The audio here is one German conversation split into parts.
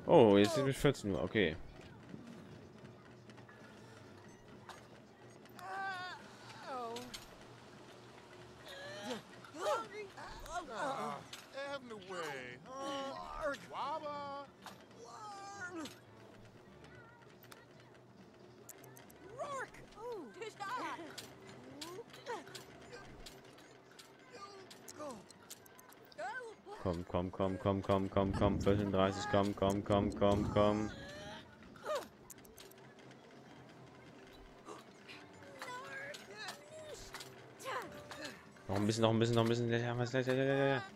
Oh, jetzt ist es 14 Uhr, okay. Having the way, huh? Waba! Komm, komm, komm, komm, komm, komm, komm, 14:30, komm, komm, komm, komm, komm. Noch ein bisschen, noch ein bisschen, noch ein bisschen. Ja, was, ja, ja, ja, ja, ja.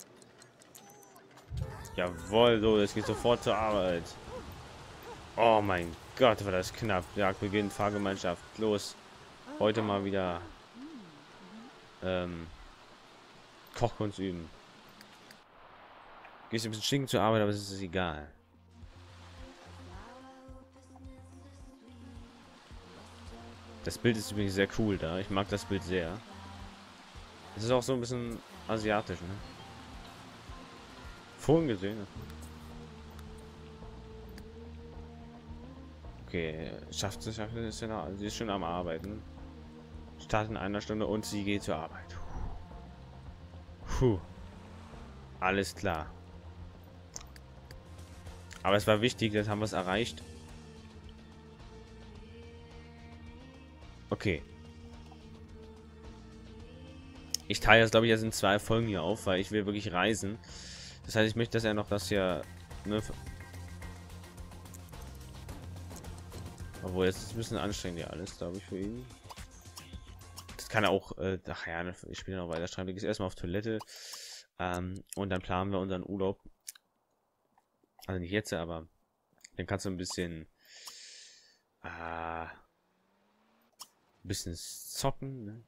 Jawohl, so, es geht sofort zur Arbeit. Oh mein Gott, war das knapp. Jagdbeginn, Fahrgemeinschaft, los. Heute mal wieder Kochkunst üben. Gehst ein bisschen stinken zur Arbeit, aber es ist egal. Das Bild ist übrigens sehr cool da. Ich mag das Bild sehr. Es ist auch so ein bisschen asiatisch, ne? Vorhin gesehen. Okay, schafft es, ist ja noch, sie ist schon am Arbeiten. Start in einer Stunde und sie geht zur Arbeit. Puh. Alles klar. Aber es war wichtig, jetzt haben wir es erreicht. Okay. Ich teile das, glaube ich, jetzt in 2 Folgen hier auf, weil ich will wirklich reisen. Das heißt, ich möchte, dass er noch das hier... Ne, obwohl, jetzt ist ein bisschen anstrengend ja alles, glaube ich, für ihn. Das kann er auch... ach ja, ich spiele noch weiter schreiben. Ich gehe erstmal auf Toilette. Und dann planen wir unseren Urlaub. Also nicht jetzt, aber... Dann kannst du ein bisschen... ein bisschen zocken, ne?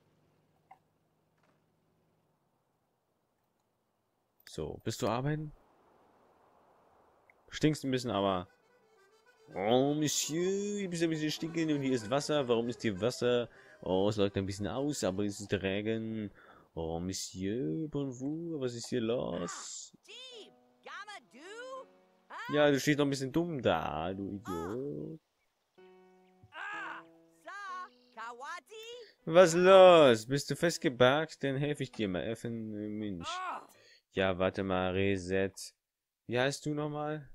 So, bist du arbeiten? Stinkst ein bisschen, aber... Oh, Monsieur, du bist ein bisschen stinkend und hier ist Wasser. Warum ist hier Wasser? Oh, es läuft ein bisschen aus, aber es ist Regen. Oh, Monsieur, bonjour, was ist hier los? Ja, du stehst noch ein bisschen dumm da, du Idiot. Was los? Bist du festgebarkt? Dann helfe ich dir mal. Mensch. Ja, warte mal, Reset. Wie heißt du nochmal?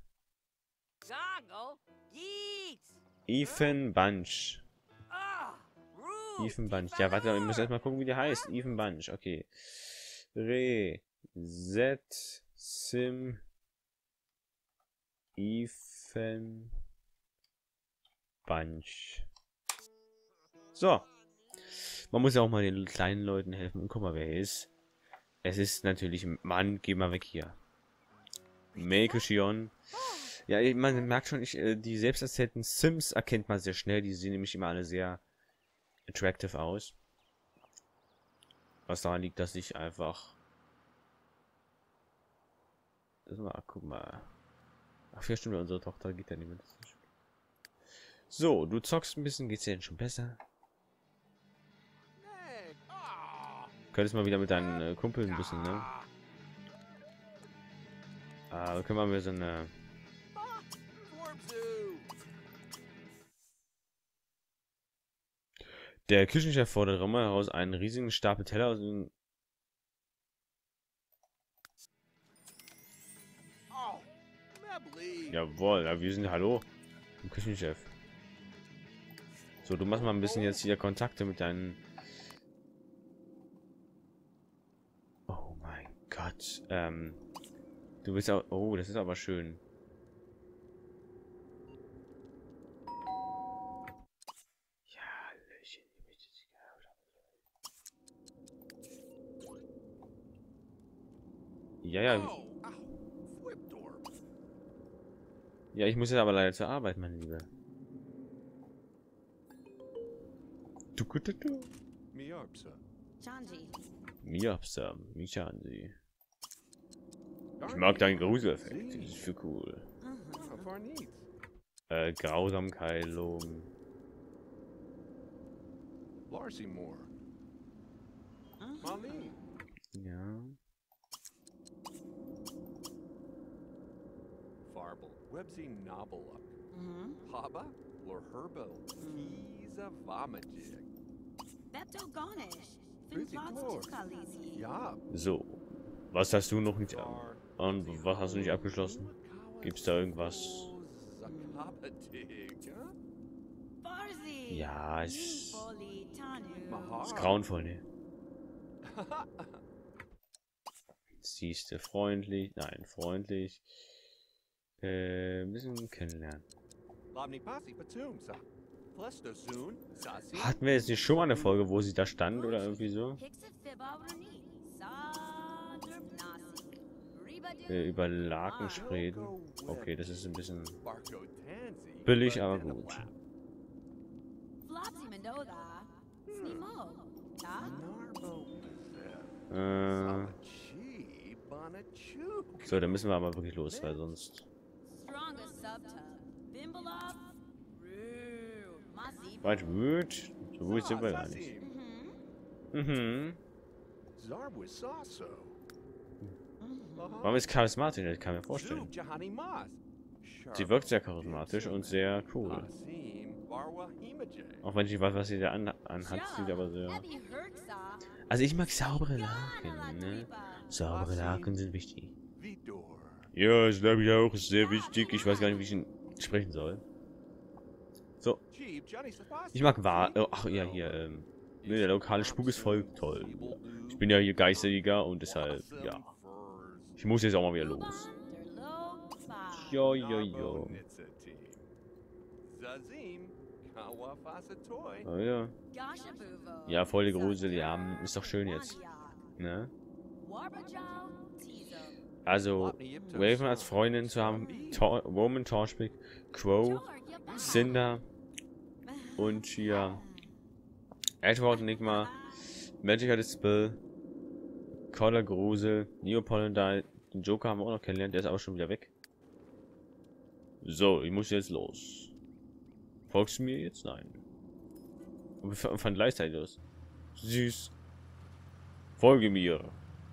Ethan Bunch. Ethan Bunch. Ja, warte, ich muss erstmal gucken, wie der heißt. Ethan Bunch, okay. Reset Sim Ethan Bunch. So. Man muss ja auch mal den kleinen Leuten helfen. Und guck mal, wer er ist. Es ist natürlich... Mann, geh mal weg hier. Make Shion. Ja, man merkt schon, die selbst erzählten Sims erkennt man sehr schnell. Die sehen nämlich immer alle sehr attractive aus. Was daran liegt, dass ich einfach... Das mal, guck mal. Ach, 4 Stunden, unsere Tochter geht ja nicht mehr. So, du zockst ein bisschen, geht's dir denn schon besser? Könntest mal wieder mit deinen Kumpeln ein bisschen, ne? Können wir mal so eine... Der Küchenchef fordert Römer heraus einen riesigen Stapel Teller aus dem... Jawohl, ja, wir sind Hallo. Im Küchenchef. So, du machst mal ein bisschen jetzt hier Kontakte mit deinen... Oh mein Gott. Du bist auch... Oh, das ist aber schön. Ja, Hallöchen. Ja, ja. Ja, ich muss jetzt aber leider zur Arbeit, meine Liebe. Du. Miapsa, Michansi. Ich mag deinen Gruseleffekt. Das ist für cool. Grausamkeit, Logen. Ja. Marble, Websy Nobeluk, Mhm. Haba, Lor Herbal, Kiza Vamajig. Bepto Garnish. Frizzy Dwarf. Kalisi. Ja, So. Was hast du noch nicht und was hast du nicht abgeschlossen? Gibt's da irgendwas? Zakabadig, Farsi. Ja, es Poli Tanu. ist grauenvoll, ne? Siehst du, freundlich. Nein, freundlich. Ein bisschen kennenlernen. Labni Pasi Patum, Sa. Plesto Soon, Sasi. Hatten wir jetzt nicht schon mal eine Folge, wo sie da stand oder irgendwie so? Über Laken reden. Okay, das ist ein bisschen Barco Tansy. billig, aber gut. Flopsy Mendoza. Snimo. Ta? Narbo. Chi Bonachuk. So, dann müssen wir aber wirklich los, weil sonst... Strongest Subta. Bimbalov. Roo. Masi. Weit wüt. So gut sind wir gar nicht. Mhm. Zarbwis Sasso. Warum ist charismatisch? Das kann ich mir vorstellen. Jahani Mas. Sie wirkt sehr charismatisch und sehr cool. Auch wenn ich nicht weiß, was sie da anhat, sieht aber sehr... Abby Herxa. Also ich mag saubere Laken, ne? Saubere Laken sind wichtig. Vidor. Ja, das glaube ich auch, ist sehr wichtig. Ich weiß gar nicht, wie ich ihn sprechen soll. So, Chief Johnny Sapasi. ich mag ach ja, hier, ne, der lokale Spuk ist voll toll. Ich bin ja hier Geisterjäger und deshalb, ja. Ich muss jetzt auch mal wieder los. Jo, jo, jo. Zazim. Kawafasatoy. Oh ja. Gashabuvo. Ja, voll die Grusel, ja, ist doch schön jetzt. Ne? Warbajau. Tizo. Also, Raven als Freundin zu haben, Roman, Torchpick, Crow, Cinder und hier Edward Enigma, Magic Dispel, Collar Grusel, Neopollandine, den Joker haben wir auch noch kennengelernt, der ist aber schon wieder weg. So, ich muss jetzt los. Folgst du mir jetzt? Nein. Und wir fahren gleichzeitig los. Süß. Folge mir.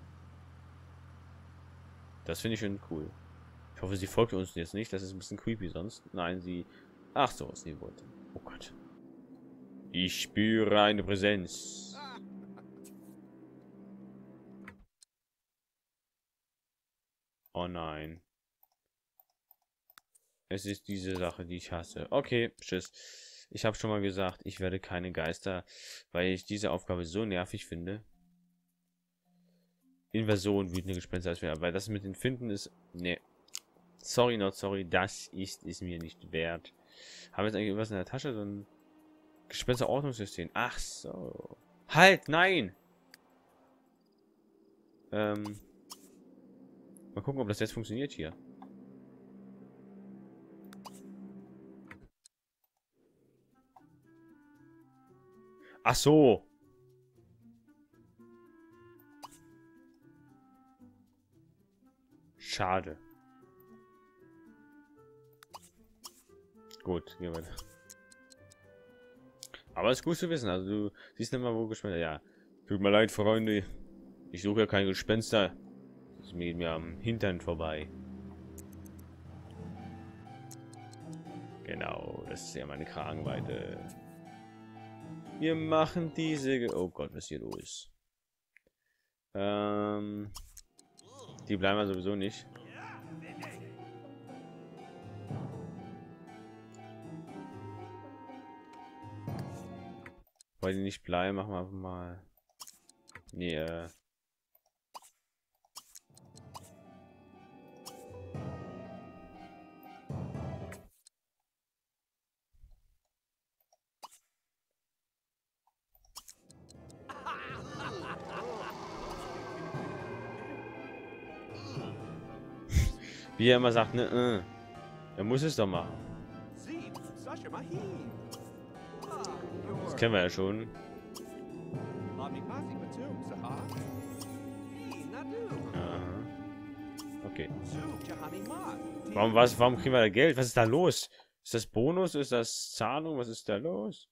Das finde ich schon cool. Ich hoffe, sie folgt uns jetzt nicht. Das ist ein bisschen creepy sonst. Nein, sie... Ach so, was sie wollte. Oh Gott. Ich spüre eine Präsenz. Oh nein. Es ist diese Sache, die ich hasse. Okay, tschüss. Ich habe schon mal gesagt, ich werde keine Geister, weil ich diese Aufgabe so nervig finde. Invasion, wütende Gespenster als wir, weil das mit den Finden ist... Ne. Sorry, not sorry, das ist es mir nicht wert. Haben wir jetzt eigentlich irgendwas in der Tasche? So ein Gespensterordnungssystem. Ach so. Halt, nein! Mal gucken, ob das jetzt funktioniert hier. Ach so. Schade. Gut, gehen wir weiter. Aber es ist gut zu wissen. Also du siehst nicht mal, wo Gespenster... Ja. Tut mir leid, Freunde. Ich suche ja kein Gespenster. Das geht mir am Hintern vorbei. Genau, das ist ja meine Kragenweite. Wir machen diese... Oh Gott, was ist hier los? Die bleiben wir sowieso nicht. Weil die nicht bleiben, machen wir einfach mal... Nee, wie er immer sagt, ne, er muss es doch machen. Das kennen wir ja schon. Aha. Okay. Warum kriegen wir da Geld? Was ist da los? Ist das Bonus? Ist das Zahlung? Was ist da los?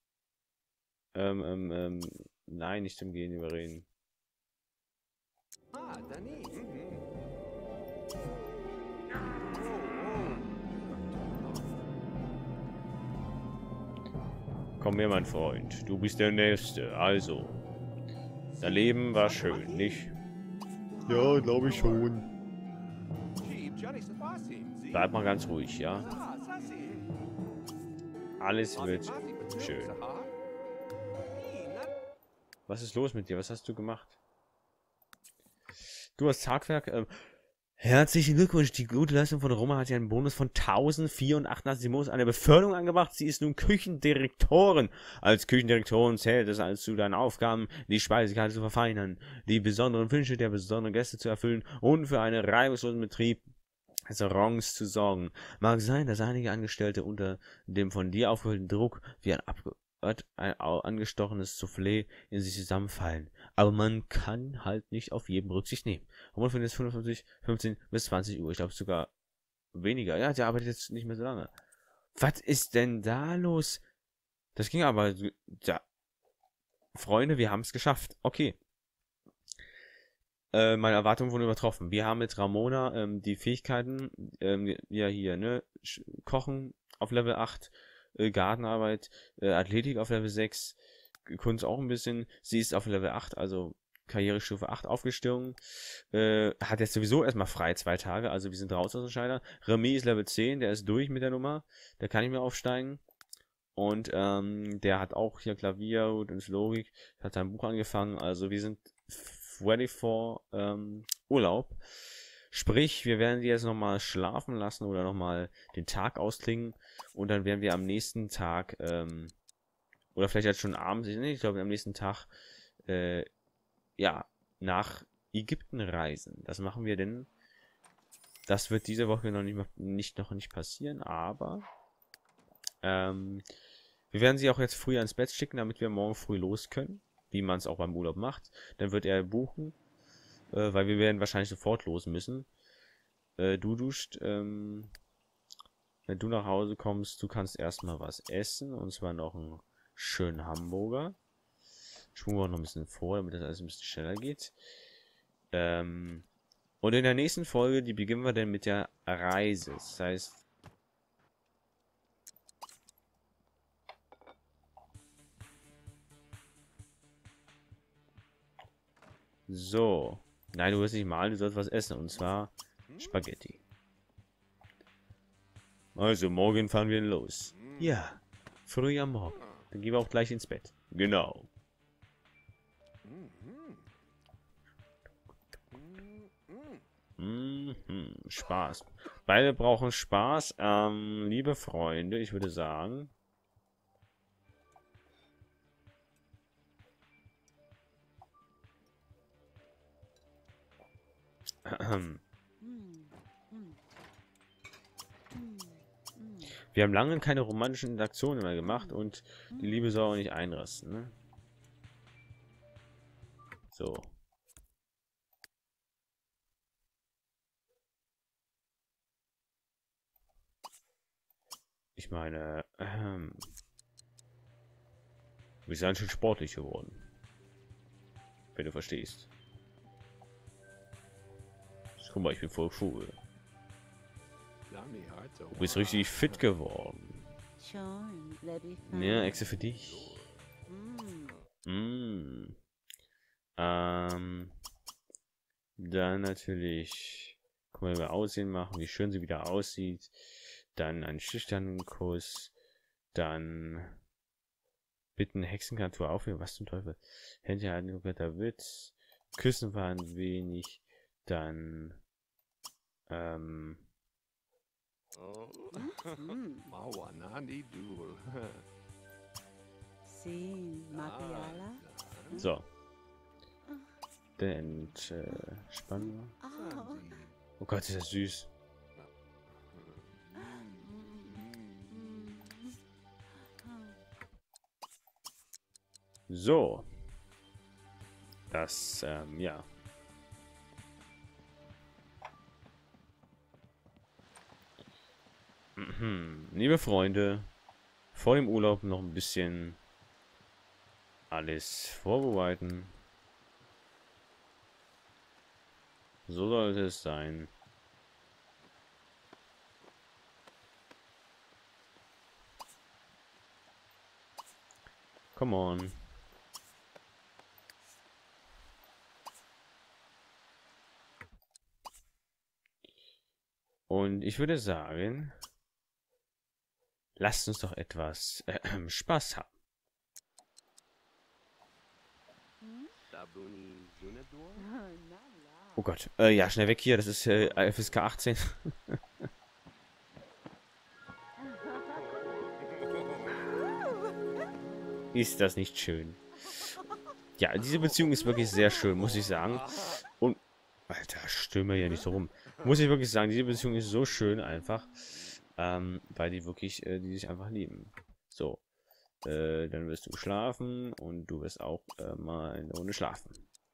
Nein, nicht zum Gehen überreden. Komm her, mein Freund. Du bist der Nächste. Also, dein Leben war schön, nicht? Ja, glaube ich schon. Jeeb, Johnny Sabasim, Sie. Bleib mal ganz ruhig, ja? Ah, Sassi. Alles Masi, wird Masi, Batum, schön. Saha. Was ist los mit dir? Was hast du gemacht? Du hast Tagwerk. Herzlichen Glückwunsch. Die gute Leistung von Roma hat ja einen Bonus von 1084 Simos eine Beförderung angebracht. Sie ist nun Küchendirektorin. Als Küchendirektorin zählt es als zu deinen Aufgaben, die Speisekarte zu verfeinern, die besonderen Wünsche der besonderen Gäste zu erfüllen und für einen reibungslosen Betrieb Restaurants zu sorgen. Mag sein, dass einige Angestellte unter dem von dir aufgehörten Druck wie ein angestochenes Soufflé in sich zusammenfallen. Aber man kann halt nicht auf jeden Rücksicht nehmen. Roman findet es 55, 15 bis 20 Uhr. Ich glaube sogar weniger. Ja, der arbeitet jetzt nicht mehr so lange. Was ist denn da los? Das ging aber... Ja. Freunde, wir haben es geschafft. Okay. Meine Erwartungen wurden übertroffen. Wir haben mit Ramona die Fähigkeiten, ja hier, ne, Kochen auf Level 8, Gartenarbeit, Athletik auf Level 6, Kunst auch ein bisschen. Sie ist auf Level 8, also Karrierestufe 8 aufgestiegen. Hat jetzt sowieso erstmal frei 2 Tage, also wir sind raus aus dem Schneider. Remy ist Level 10, der ist durch mit der Nummer. Der kann nicht mehr aufsteigen. Und der hat auch hier Klavier und Logik, hat sein Buch angefangen. Also wir sind ready for Urlaub. Sprich, wir werden die jetzt nochmal schlafen lassen oder nochmal den Tag ausklingen und dann werden wir am nächsten Tag oder vielleicht jetzt schon abends, ich glaube am nächsten Tag ja, nach Ägypten reisen. Das machen wir denn. Das wird diese Woche noch nicht passieren, aber wir werden sie auch jetzt früh ans Bett schicken, damit wir morgen früh los können, wie man es auch beim Urlaub macht. Dann wird er buchen, weil wir werden wahrscheinlich sofort los müssen. Du duscht, wenn du nach Hause kommst, du kannst erstmal was essen, und zwar noch einen schönen Hamburger. Schwungen wir noch ein bisschen vor, damit das alles ein bisschen schneller geht. Und in der nächsten Folge, die beginnen wir dann mit der Reise. Das heißt, so. Nein, du wirst nicht malen, du sollst was essen. Und zwar Spaghetti. Also, morgen fahren wir los. Ja, früh am Morgen. Dann gehen wir auch gleich ins Bett. Genau. Spaß. Beide brauchen Spaß. Liebe Freunde, ich würde sagen... Wir haben lange keine romantischen Interaktionen mehr gemacht und die Liebe soll auch nicht einrasten, ne? So. Ich meine, wir sind schon sportlich geworden. Wenn du verstehst. Guck mal, ich bin voll cool. Du bist richtig fit geworden. Ja, extra für dich. Dann natürlich, guck mal, wie wir Aussehen machen, wie schön sie wieder aussieht. Dann einen schüchternen Kuss. Dann bitten Hexenkantor aufhören. Was zum Teufel? Händchen halten, guter Witz. Küssen war ein wenig. Dann so. Der Entspannung. Oh Gott, ist das süß. So. Das, ja. Liebe Freunde, vor dem Urlaub noch ein bisschen alles vorbereiten. So sollte es sein. Come on. Und ich würde sagen, lasst uns doch etwas Spaß haben. Oh Gott. Ja, schnell weg hier. Das ist FSK 18. Ist das nicht schön? Ja, diese Beziehung ist wirklich sehr schön, muss ich sagen. Und, Alter, stürme hier nicht so rum. Muss ich wirklich sagen, diese Beziehung ist so schön einfach. Weil die wirklich, die sich einfach lieben. So. Dann wirst du schlafen und du wirst auch mal eine Runde schlafen.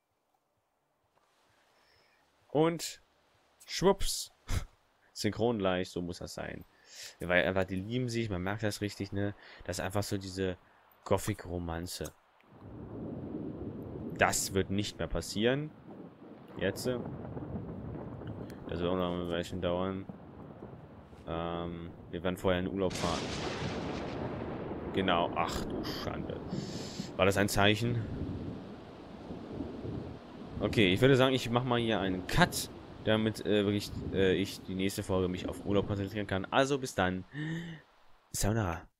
Und schwupps. Synchron gleich, so muss das sein. Weil einfach, die lieben sich, man merkt das richtig, ne? Das ist einfach so diese Gothic-Romanze. Das wird nicht mehr passieren. Jetzt. Das wird auch noch ein Weilchen dauern. Wir werden vorher in den Urlaub fahren. Genau. Ach du Schande. War das ein Zeichen? Okay, ich würde sagen, ich mache mal hier einen Cut, damit wirklich ich die nächste Folge mich auf Urlaub konzentrieren kann. Also bis dann. Sayonara.